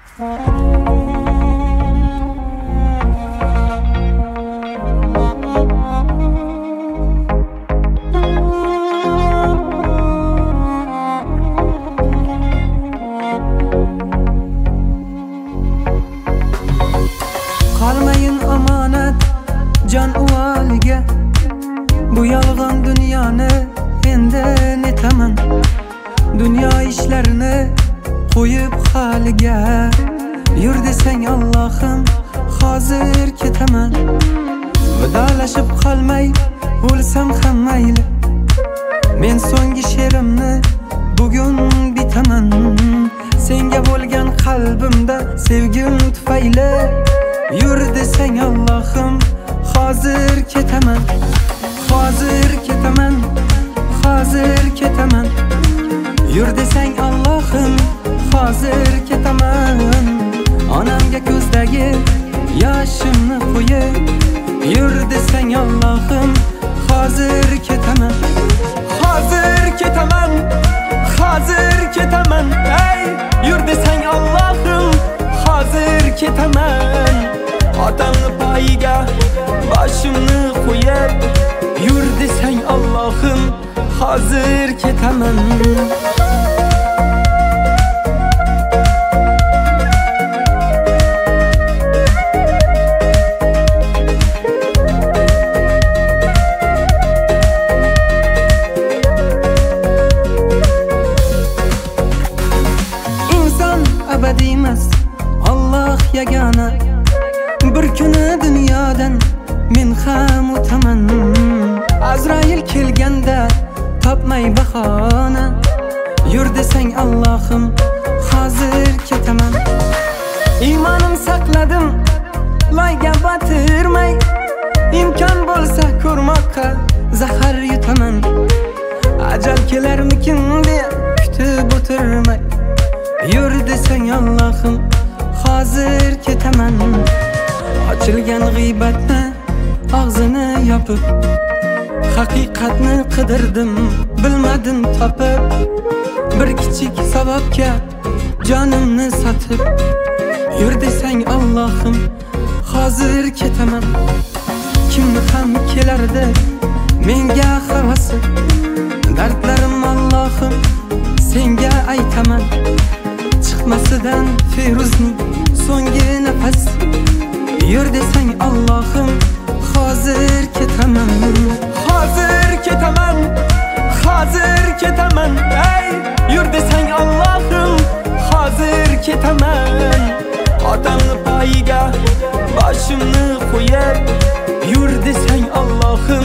Qalmayın amanet can uvaliga, bu yolg'on dunyoni endi netaman. Dünya işlerini qo'yib haliga, yur desang Allohim hozir ketaman. Vidolashib qolmay o'lsam ham mayli, men so'nggi she'rimni bugun bitaman. Senga bo'lgan qalbimda sevgim tufayli, yur desang Allohim hozir ketaman. Hozir ketaman, hozir ketaman. Yur desang Allohim hozir ketaman. Onamga ko'zdagi yoshimni qo'yib, yur desang Allohim hozir ketaman. Hozir ketaman, hozir ketaman. Ey, yur desang Allohim hozir ketaman. Otamni poyiga boshimni qo'yib, yur desang Allohim hozir ketaman. İnson abadiy emas, Alloh yagona. Bir kuni dunyodan men ham o'taman. Azrail kelganda topmay bahona, yur desang Allohim hozir ketaman. İmanım saqladim loyga batirmay, imkon bo'lsa ko'rmoqqa zahar yutaman. Ajal kelarmikin deb kutib o'tirmay, yur desang Allohim hozir ketaman. Ochilgan g'iybatni og'zini yopib, haqiqatni qidirdim bilmadim topib. Bir kichik savobga jonimni sotib, yur desang Allohim hozir ketaman. Kimni ham kelardi menga havasi, dardlarim Allohim senga aytaman. Chiqmasidan Feruzning so'nggi nafas, yur desang Allohim hozir ketaman. Hozir ketaman, hozir ketaman. Ey, yur desang Allohim hozir ketaman. Otamni poyiga boshimni qo'yib, yur desang Allohim